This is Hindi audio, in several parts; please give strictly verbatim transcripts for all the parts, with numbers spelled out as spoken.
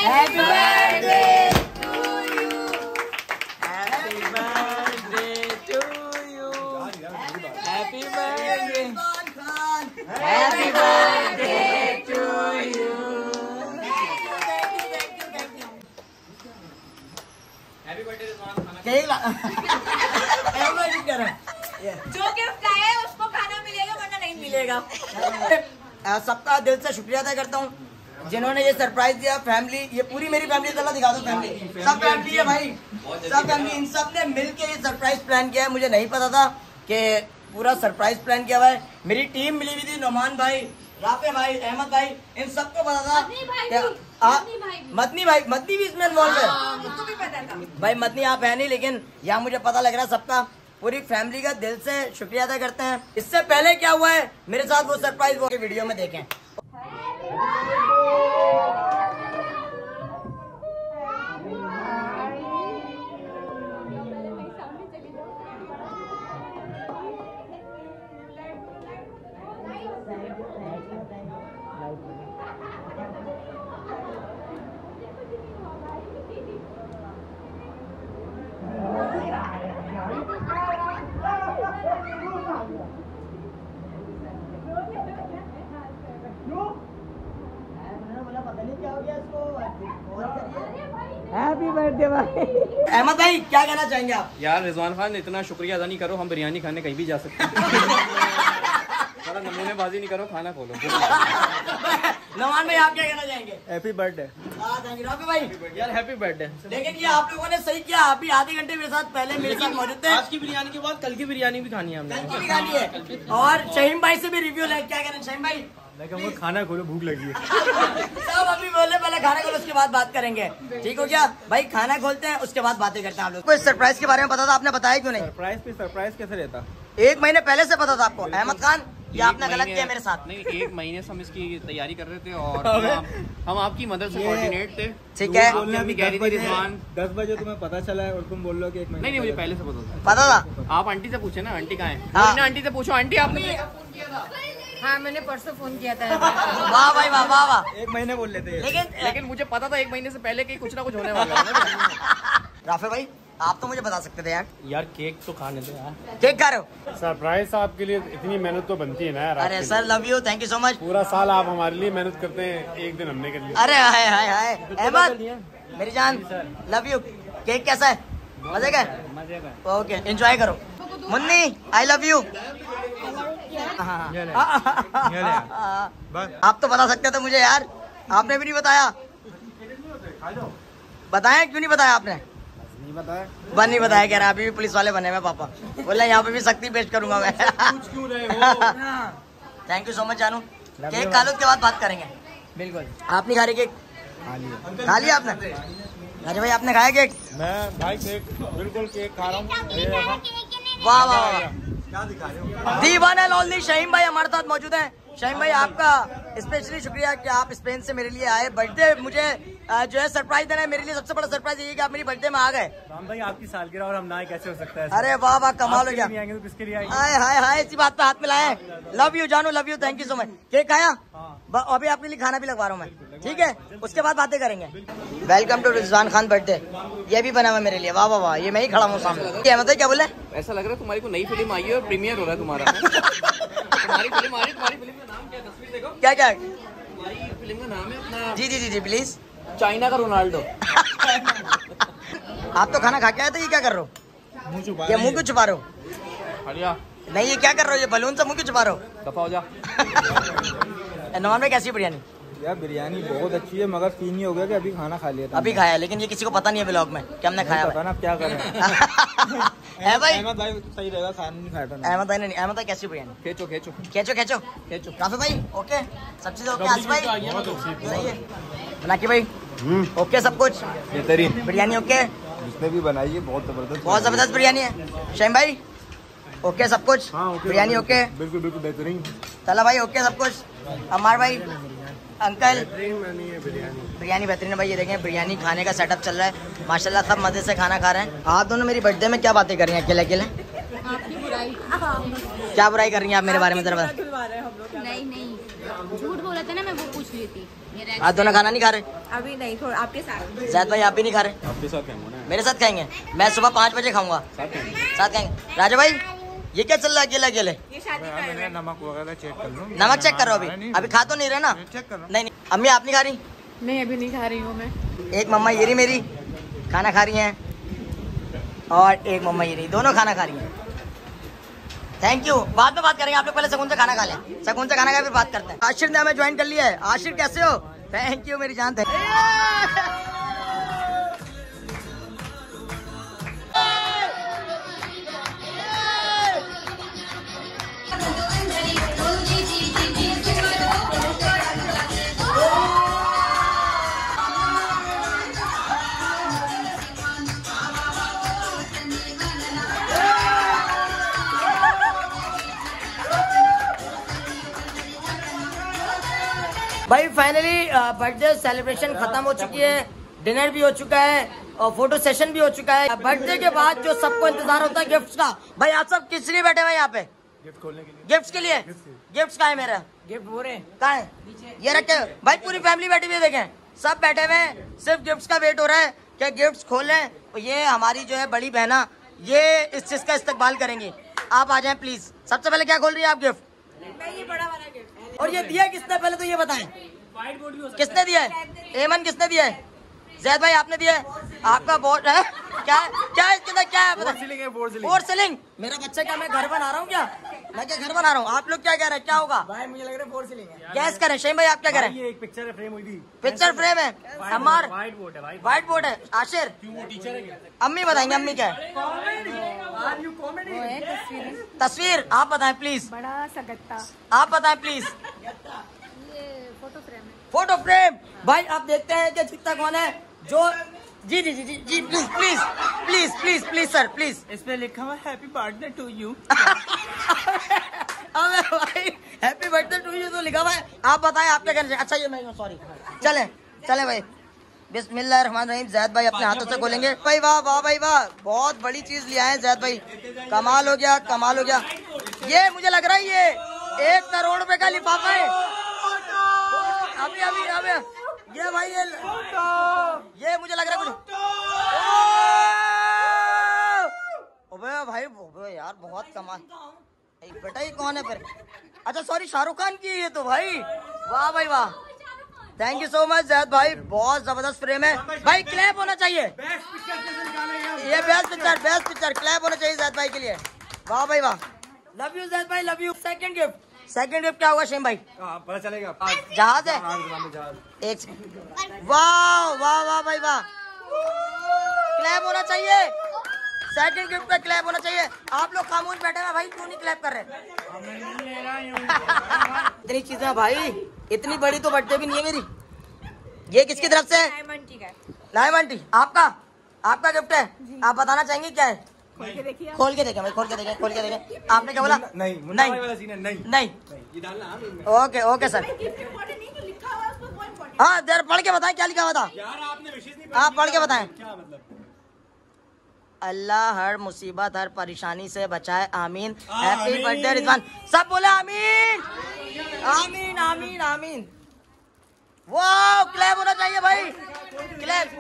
Happy birthday to you, happy birthday to you, happy birthday, happy birthday to you. Happy birthday Rizwan, खाना जो गिफ्ट आया है उसको खाना मिलेगा वरना नहीं मिलेगा। सबका दिल से शुक्रिया अदा करता हूँ जिन्होंने ये सरप्राइज दिया। फैमिली, ये पूरी मेरी फैमिली, चला दिखा दो फैमिली, सब फैमिली है भाई, सब फैमिली, इन सब ने मिलके ये सरप्राइज प्लान किया है। मुझे नहीं पता था कि पूरा सरप्राइज प्लान किया हुआ है। मेरी टीम मिली हुई थी, नोमान भाई, राफे भाई, अहमद भाई, इन सबको पता था। मदनी भाई, मदनी भी इसमें इन्वॉल्व है भाई। मदनी आप है नहीं, लेकिन यहाँ मुझे पता लग रहा है सबका, पूरी फैमिली का दिल से शुक्रिया अदा करते हैं। इससे पहले क्या हुआ है मेरे साथ, वो सरप्राइज वो वीडियो में देखें। हैप्पी बर्थडे भाई। अहमद भाई क्या कहना चाहेंगे आप? यार रिजवान खान इतना शुक्रिया अदा नहीं करो, हम बिरयानी खाने कहीं भी जा सकते हैं। थोड़ा नमूनेबाजी नहीं करो, खाना खोलो। नमान भाई आप क्या कहना चाहेंगे? Happy birthday. Thank you Rafi भाई। यार हैप्पी बर्थडे। लेकिन ये आप लोगों ने सही किया, आप भी आधे घंटे मेरे साथ पहले मेरे साथ मौजूद थे। आज की बिरयानी के बाद कल की बिरयानी भी खानी है हमने। कल की भी खानी है। और शहीम भाई से भी रिव्यू ले, क्या कहना शहीम भाई? खाना खोलो, भूख लगी है। सब अभी बोले पहले खाना खोलो उसके बाद बात करेंगे, ठीक हो क्या भाई? खाना खोलते हैं उसके बाद बातें करते हैं आप लोग। कोई सरप्राइज के बारे में पता था, आपने बताया क्यों नहीं? सरप्राइज पे सरप्राइज कैसे रहता? एक महीने पहले से पता था आपको अहमद खान, या आपने गलत किया मेरे साथ? नहीं, एक महीने से हम इसकी तैयारी कर रहे थे और हम, हम आपकी मदद से कोऑर्डिनेट थे। ठीक है, रिजवान दस बजे तुम्हें पता चला है और तुम बोल रहे हो कि एक महीने। नहीं नहीं, मुझे पहले से पता था। पता था? आप आंटी से पूछे ना, आंटी कहाँ है? हाँ। आंटी से पूछो, आंटी आपने हाँ मैंने परसों फोन किया था। वाह भाई वाह वाह वाह। एक महीने बोल लेते हैं, लेकिन लेकिन मुझे पता था एक महीने से पहले कि कुछ ना कुछ होने वाला है। राफे भाई आप तो मुझे बता सकते थे यार। यार केक तो खाने दो यार। केक खा रहे हो? सरप्राइज आपके लिए इतनी मेहनत तो बनती है ना यार। अरे sir love you, thank you so much. पूरा साल आप हमारे लिए मेहनत करते हैं, एक दिन हमने कर लिया। अरे हाय हाय हाय अहमद मेरी जान, लव यू। केक कैसा है? मजे का? मजे का। ओके एंजॉय करो। Munni I love you. आप तो बता सकते थे मुझे यार, आपने भी नहीं बताया। बताया क्यों नहीं बताया आपने? नहीं बताया, बन नहीं बताया, कह रहा अभी भी पुलिस वाले बने हुए पापा, बोले यहाँ पे भी सख्ती पेश करूंगा मैं। थैंक यू सो मच जानू। केक खा लो उसके बाद बात करेंगे। बिल्कुल। आप नहीं खा रहे केक? खा लिया आपने? अरे भाई आपने खाया केक? मैं भाई केक बिल्कुल केक खा रहा हूँ। वाह वाह वाह, दीवाना लॉली शहीम भाई हमारे साथ मौजूद हैं। शहीम भाई आपका स्पेशली शुक्रिया कि आप स्पेन से मेरे लिए आए। बर्थडे मुझे जो है सरप्राइज देना है, मेरे लिए सबसे बड़ा सरप्राइज यही कि आप मेरी बर्थडे में आ गए। राम भाई आपकी सालगिरह और हम ना कैसे हो सकता है? अरे वाह वाह कमाल हो गया। आएंगे तो किसके लिए आएंगे? हाय हाय हाय, इसी बात पे हाथ मिलाए। लव यू जानू, love you, thank you so much. Cake खाया? अभी आपके लिए खाना भी लगवा रहा हूँ मैं, ठीक है? उसके बाद बातें करेंगे। Welcome to Rizwan Khan birthday. ये भी बना हुआ मेरे लिए। वाह वाह वाह, ये मैं ही खड़ा हूँ सामने। क्या मतलब क्या बोले? ऐसा लग रहा है तुम्हारी को नई फिल्म आई है और प्रीमियर हो रहा है तुम्हारा। तुम्हारी फिल्म आ रही, तुम्हारी फिल्म का नाम क्या है? तस्वीर देखो। क्या क्या? तुम्हारी फिल्म का नाम है अपना। जी जी जी जी प्लीज। चाइना का रोनाल्डो। आप तो खाना खा के आए थे, ये क्या कर रहे हो? ये मुंह क्यों छुपा रहे हो? हरिया नहीं ये क्या कर रहे हो? ये बलून से मुंह क्यों छुपा रहे हो? दफा हो जा। नॉन में कैसी बिरयानी? यार बिरयानी बहुत अच्छी है, मगर सीन ही हो गया कि अभी खाना खा लिया था। अभी खाया, लेकिन ये किसी को पता नहीं है ब्लॉग में कि हमने खाया पता ना क्या करें। है भाई? अहमद भाई सही रहेगा, खाना नहीं खाया था। अहमद भाई ने नहीं। अहमद भाई कैसी बिरयानी? खेचो खेचो खेचो खेचो खेचो। राफी भाई ओके, सब चीजें ओके? आसिफ भाई सही है? नाकी भाई ओके सब कुछ? बेहतरीन बिरयानी ओके? जिसने भी बनाई है बहुत जबरदस्त, बहुत जबरदस्त बिरयानी है। शहीम भाई ओके सब कुछ? बिरयानी ओके? बिल्कुल बिल्कुल बेहतरीन। तला भाई ओके सब कुछ? अमार भाई अंकल बिरयानी बेहतरीन है भाई। ये देखें बिरयानी खाने का सेटअप चल रहा है माशाल्लाह, सब मजे से खाना खा रहे हैं। आप दोनों मेरी बर्थडे में क्या बातें कर रही हैं अकेले अकेले? क्या बुराई कर रही हैं आप मेरे बारे में? जरा नहीं नहीं झूठ बोला था ना, मैं वो पूछ रही थी। रहेंगे। आप दोनों खाना नहीं खा रहे? अभी नहीं, थोड़ा आपके साथ। जैद भाई आप भी नहीं खा रहे? आपके साथ खाएंगे ना? मेरे साथ खाएंगे? मैं सुबह पाँच बजे खाऊंगा। साथ खाएंगे। साथ खाएंगे। राजा भाई ये क्या चल रहा है अकेले अकेले? ये शादी कर रहे हैं। नमक वगैरह चेक कर लो। नमक चेक कर रहे हो अभी? अभी खा तो नहीं रहे ना? चेक कर रहा हूँ। नहीं नहीं। अम्मी आप नहीं खा रही? नहीं अभी नहीं खा रही हूँ मैं। एक मम्मा ये रही मेरी खाना खा रही हैं और एक मम्मा ये रही, दोनों खाना खा रही हैं। Thank you. बाद में बात करेंगे, आप लोग पहले सकून से खाना खा लें। सकून से खाना खा फिर बात करते हैं। आशिर ने हमें ज्वाइन कर लिया है। आशिर कैसे हो? थैंक यू मेरी जान। थैंक भाई फाइनली बर्थडे सेलिब्रेशन खत्म हो चुकी है, डिनर भी हो चुका है और फोटो सेशन भी हो चुका है। बर्थडे के बाद जो सबको इंतजार होता है गिफ्ट्स का, भाई आप सब किस लिए बैठे हुए यहाँ पे? गिफ्ट खोलने के लिए। गिफ्ट्स के लिए? गिफ्ट्स कहाँ है मेरा? गिफ्ट वो रहे कहाँ है? ये रखे भाई, पूरी फैमिली बैठी हुई है, देखें सब बैठे हुए हैं, सिर्फ गिफ्ट्स का वेट हो रहा है कि गिफ्ट्स खोलें। ये हमारी जो है बड़ी बहना, ये इस चीज का इस्तेमाल करेंगी। आप आ जाएं प्लीज। सबसे पहले क्या खोल रही है आप गिफ्ट? ये बड़ा वाला गिफ्ट। और ये दिया किसने पहले तो ये बताएं? किसने दिया है? एमन किसने दिया है? जैद भाई आपने दिया है? आपका बोर्ड है क्या? क्या है इसके अंदर क्या है? Four ceiling. मेरा बच्चा क्या मैं घर बना रहा हूँ क्या? मैं क्या घर बना रहा हूँ? आप लोग क्या कह रहे हैं क्या होगा? भाई मुझे लग रहा है फोर सीलिंग है। गैस करें। शहीम भाई आप क्या करें? ये एक पिक्चर है फ्रेम हुई थी। पिक्चर फ्रेम है हमार व्हाइट बोर्ड है भाई। व्हाइट बोर्ड है। आशिर टीचर है क्या? अम्मी बताएंगे अम्मी क्या है? वो है तस्वीर, तस्वीर आप बताएं प्लीज। बड़ा सा गत्ता, आप बताएं प्लीज। ये फोटो फ्रेम है। Photo frame. भाई आप देखते हैं कि जीतता कौन है? जो जी जी जी जी जी please please please please please sir please. इस पे लिखा हुआ हैप्पी बर्थडे टू यू। अबे भाई हैप्पी बर्थडे टू यू तो लिखा हुआ है। आप बताएं आप क्या करना। अच्छा ये मैं सॉरी। चले चले भाई बिस्मिल्लाहिर्रहमानिर्रहीम। जैद भाई अपने हाथों से खोलेंगे। भाई वाह वाह भाई वाह, बहुत बड़ी चीज लिया है जैद भाई। कमाल हो गया कमाल हो गया। ये मुझे लग रहा है ये एक करोड़ रुपए का लिफाफा है। अभी अभी अभी ये भाई ये ये मुझे लग रहा है कुछ। ओबे भाई ओबे यार बहुत कमाल। बेटा ये कौन है फिर? अच्छा सॉरी शाहरुख खान की ये तो भाई। वाह भाई वाह, thank you so much Zaid भाई, बहुत जबरदस्त फ्रेम है भाई। क्लैप होना चाहिए ये best picture best picture clap होना चाहिए जैद भाई के लिए। वाह भाई वाह, लव यू जैद भाई love you. Second gift second gift क्या होगा शेम भाई? पता चलेगा। जहाज है एक सेकंड। वाह वाह वाह भाई वाह, क्लैप होना चाहिए। सेकंड गिफ्ट पे क्लैप होना चाहिए। आप लोग खामोश बैठे हैं भाई, क्यों नहीं क्लैप कर रहे? इतनी चीजें भाई, इतनी बड़ी तो बर्थडे भी नहीं है मेरी। ये किसकी तरफ से? डायमंड का। लाइम आंटी आपका आपका गिफ्ट है। आप बताना चाहेंगे क्या है? खोल के देखिए। खोल के देखें भाई, खोल के देखें खोल के देखें। आपने क्या बोला? नहीं नहीं वाला सीन है। नहीं नहीं ये डालना। Okay okay sir. हाँ जरा पढ़ के बताएं क्या लिखा हुआ था। यार आपने विशेष नहीं आप पढ़ के बताएं। क्या मतलब? अल्लाह हर मुसीबत हर परेशानी से बचाए, आमीन। Happy birthday Rizwan. सब बोले आमीन आमीन आमीन आमीन। वाह क्लैप होना चाहिए भाई, clap.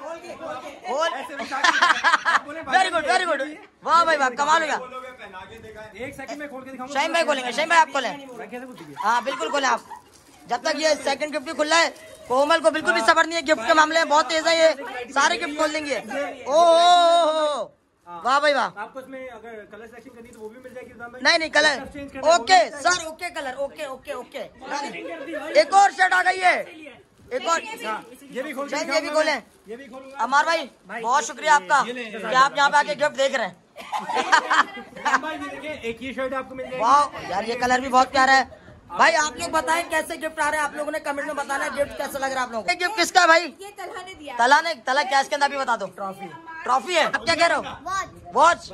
Very good very good, वाह भाई वाह कमाल हो गया। एक सेकंड में खोल के दिखाऊंगा। शाहीन भाई खोलेंगे, शाहीन भाई आप खोलें। हाँ बिल्कुल खोलें आप। जब तक ये सेकंड गिफ्ट भी खुला है, कोमल को बिल्कुल भी सबर नहीं है गिफ्ट के मामले में, बहुत तेज है ये, सारे गिफ्ट खोल देंगे। ओ वाह भाई वाह। आपको इसमें अगर कलर सिलेक्शन करनी है तो वो भी मिल जाएगी भाई। नहीं नहीं colour okay sir, okay colour okay okay okay. एक और शर्ट आ गई है, एक और ये भी खोल के शायद ये भी खोलें। ये भी खोलूंगा। अमार भाई बहुत शुक्रिया आपका कि आप यहाँ पे आके गिफ्ट देख रहे हैं। भाई ये देखिए एक ही शर्ट आपको मिल जाएगी। वाह यार ये कलर भी बहुत प्यारा है भाई। आप लोग बताएं कैसे गिफ्ट आ रहे हैं, आप लोगों ने कमेंट में बताना है गिफ्ट कैसा लग रहा है आप लोगों को। गिफ्ट किसका है भाई? ये तलहा ने दिया। तला ने तला क्या इसके अंदर भी बता दो। ट्रॉफी ट्रॉफी है। आप क्या कह रहे हो? वॉच।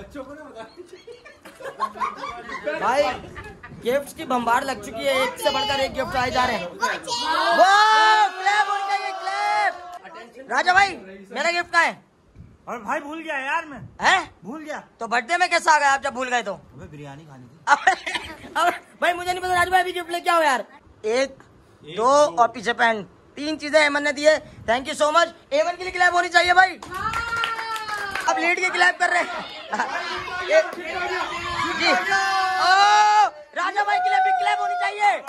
भाई गिफ्ट की भंबार लग चुकी है, एक से बढ़कर एक गिफ्ट आए जा रहे हैं। वाह क्लैप हो गया ये क्लैप। राजा भाई मेरा गिफ्ट कहाँ है? और भाई भूल गया यार मैं, हैं? भूल गया। तो बर्थडे में कैसा आ गया आप जब भूल गए तो? बिरयानी खानी थी। अब भाई मुझे नहीं पता, राजू भाई भी गिफ्ट लेके आओ यार। एक दो और पीछे पैंट, तीन चीजें एमन ने दी है। Thank you so much. Eman के लिए क्लैप होनी चाहिए भाई। अब लेट के क्लैप कर रहे हैं जी। ओ राजा भाई के लिए भी क्लैप होनी चाहिए।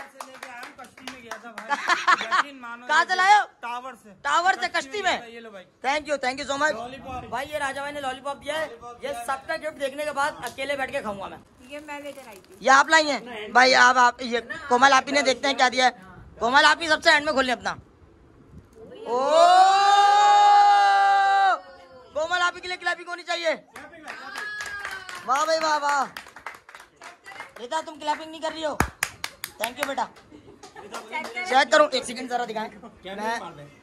कहाँ से लाए हो? टावर से। टावर से कश्ती में। ये लो भाई। Thank you thank you so much भाई। ये राजा भाई ने लॉलीपॉप दिया है। ये सबका गिफ्ट देखने के बाद अकेले बैठ के खाऊंगा मैं। ये मैं लेकर आई थी। ये आप लाई हैं भाई। आप आप ये कोमल आपी ने देखते हैं क्या दिया है। कोमल आपी सबसे एंड में खोल लें अपना। ओ कोमल आपी के लिए क्लैपिंग होनी चाहिए। वाह भाई वाह वाह। बेटा तुम क्लैपिंग नहीं कर रही हो। थैंक यू बेटा। चेक करूं एक सेकंड जरा दिखाएं। मैं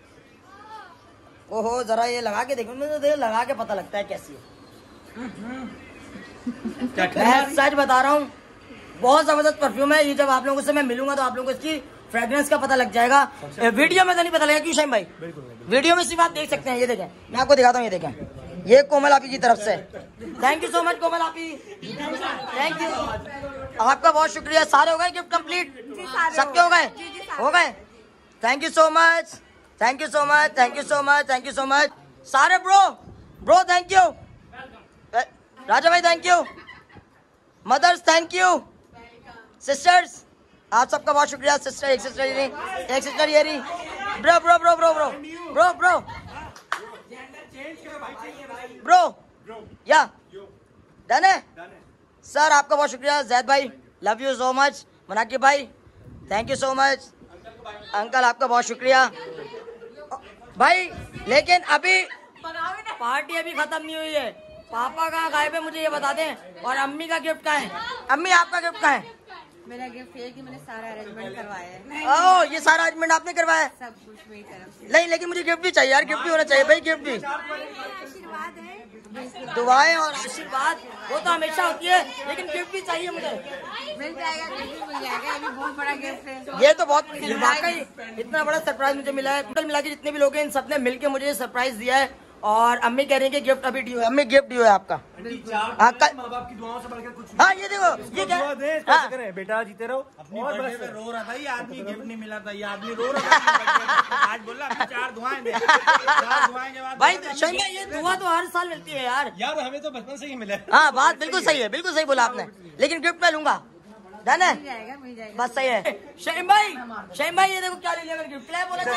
ओहो जरा ये लगा के देखो। मुझे लगा के पता लगता है कैसी है। मैं सच बता रहा हूँ बहुत जबरदस्त परफ्यूम है ये। जब आप लोगों से मैं मिलूंगा तो आप लोगों को इसकी फ्रेग्रेंस का पता लग जाएगा। वीडियो में तो नहीं पता लगेगा क्यों शाइम भाई? वीडियो में सिर्फ आप देख सकते हैं। ये देखें मैं आपको दिखाता हूँ। ये देखें ये कोमल आपी की तरफ से। Thank you so much Komal आपी। थैंक यू आपका बहुत शुक्रिया। सारे हो गए गिफ्ट कंप्लीट? सबके हो गए हो गए। Thank you so much thank you so much thank you so much thank you so much सारे bro bro thank you. Raja भाई thank you. Mothers thank you. Sisters आप सबका बहुत शुक्रिया। सिस्टर एक सिस्टर ये एक सिस्टर ये रही। Bro bro bro bro bro bro bro bro या डन है सर। आपका बहुत शुक्रिया जैद भाई। Love you so much. Munakib भाई thank you so much. Uncle आपका बहुत शुक्रिया भाई। लेकिन अभी पार्टी अभी खत्म नहीं हुई है। पापा कहाँ गायब है मुझे ये बता दें। और अम्मी का गिफ्ट कहाँ है? अम्मी आपका गिफ्ट कहाँ है? मेरा गिफ्ट है कि मैंने सारा अरेंजमेंट करवाया है। ओह ये सारा अरेंजमेंट आपने करवाया है? सब कुछ मेरी तरफ से। नहीं लेकिन मुझे गिफ्ट भी चाहिए यार। गिफ्ट भी होना चाहिए भाई। गिफ्ट भी आशीर्वाद है। दुआएं और आशीर्वाद वो तो हमेशा होती है लेकिन गिफ्ट भी चाहिए मुझे। मिल जाएगा गिफ्ट मिल जाएगा। ये भी बहुत बड़ा गिफ्ट है। ये तो बहुत वाकई इतना बड़ा सरप्राइज मुझे मिला है। टोटल मिला के जितने भी लोग हैं इन सबने मिलके मुझे सरप्राइज दिया है। और अम्मी कह रही है कि गिफ्ट अभी ड्यू है। अम्मी गिफ्ट ड्यू है आपका। हाँ कल माँ बाप की दुआओं से बढ़कर कुछ हाँ ये देखो ये क्या दुआ दे हाँ। करे बेटा जीते रहो। अपनी बर्थडे पे रो रहा था ये आदमी। गिफ्ट नहीं मिला था ये आदमी रो रहा था। आज बोला अपनी चार दुआएं दे। चार दुआएं के बाद भाई शर्मा ये दुआ तो हर साल मिलती है यार। यार हमें तो बचपन से ही मिला। हाँ बात बिल्कुल सही है। बिल्कुल सही बोला आपने। लेकिन गिफ्ट मैं लूंगा। डन है मिल जाएगा मिल जाएगा। बस सही है। शहीम भाई शहीम भाई ये देखो क्या ले लिया मैंने गिफ्ट। क्लैप होना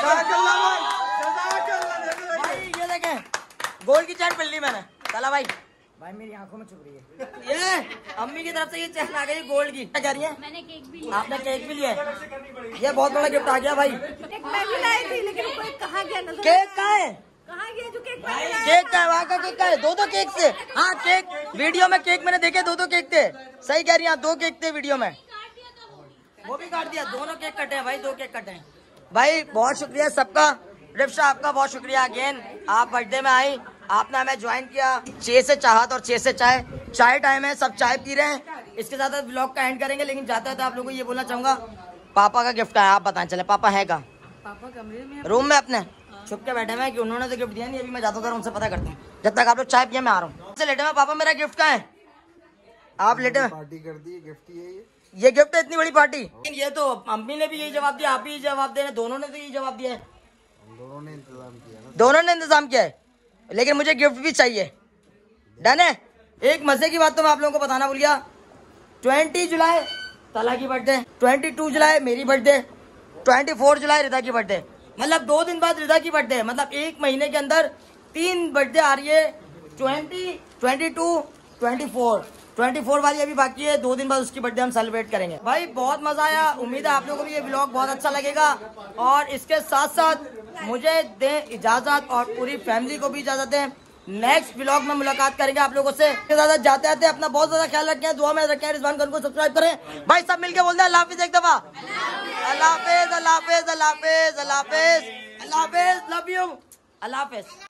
चाहिए भाई। ये देखें गोल्ड की चैन मिल ली मैंने। चला भाई भाई मेरी आंखों में चुभ रही है। ये अम्मी की तरफ से ये चैन आ गई गोल्ड की। क्या कह रही है? मैंने केक भी आपने केक भी लिया है? ये बहुत बड़ा गिफ्ट आ गया भाई। केक मैं भी लाई थी लेकिन कोई कहाँ गया नजर। केक कहाँ है? कहाँ गया जो केक मैं लाया? केक का है वहाँ का केक का है। दो दो केक थे। हाँ केक वीडियो में केक मैंने देखे दो दो केक थे। सही कह रही है दो केक थे वीडियो में। वो भी काट दिया। दोनों केक कटे हैं भाई। दो केक कटे हैं भाई। बहुत शुक्रिया सबका। रिप्शा आपका बहुत शुक्रिया अगेन। आप बर्थडे में आई आपने हमें ज्वाइन किया। छह से चाहत और छह से चाय चाय टाइम है। सब चाय पी रहे हैं। इसके साथ ब्लॉग का एंड करेंगे लेकिन जाते हैं तो आप लोगों को ये बोलना चाहूंगा पापा का गिफ्ट है। आप बताएं चले पापा है कहाँ? पापा कमरे में रूम में अपने छुप के बैठे हुए हैं कि उन्होंने तो गिफ्ट दिया नहीं। अभी मैं जाता हूँ उनसे पता करता हूँ। जब तक आप लोग चाय पिए मैं आ रहा हूँ। से लेटे हुए पापा मेरा गिफ्ट कहाँ है? आप लेटे हुए पार्टी कर दी गिफ्ट ये ये गिफ्ट है इतनी बड़ी पार्टी। ये तो अम्मी ने भी यही जवाब दिया। आप ही जवाब दे रहे। दोनों ने तो यही जवाब दिया है। दोनों ने इंतजाम किया ना। दोनों ने इंतजाम किया है लेकिन मुझे गिफ्ट भी चाहिए। डन है। एक मजे की बात तो मैं आप लोगों को बताना भूल गया। ट्वेंटी जुलाई तला की बर्थडे। ट्वेंटी टू जुलाई मेरी बर्थडे। ट्वेंटी फोर जुलाई रिदा की बर्थडे। मतलब दो दिन बाद रिदा की बर्थडे। मतलब एक महीने के अंदर तीन बर्थडे आ रही है। Twenty twenty two twenty four twenty four वाली अभी बाकी है। दो दिन बाद उसकी बर्थडे हम सेलिब्रेट करेंगे। भाई बहुत मजा आया। उम्मीद है आप लोगों को भी ये व्लॉग बहुत अच्छा लगेगा। और इसके साथ साथ मुझे दें इजाजत और पूरी फैमिली को भी इजाजत दें। नेक्स्ट व्लॉग में मुलाकात करेंगे आप लोगों से। ज्यादा जाते आते अपना बहुत ज्यादा ख्याल रखें। दुआ में रखें। रिजवान खान को सब्सक्राइब करें। भाई सब मिलके बोलते हैं अल्लाह हाफिज एक दफा। अल्लाह हाफिज अल्लाह हाफिज अल्लाह हाफिज अल्लाह हाफिज अल्लाह हाफिज। Love you. अल्लाह हाफिज।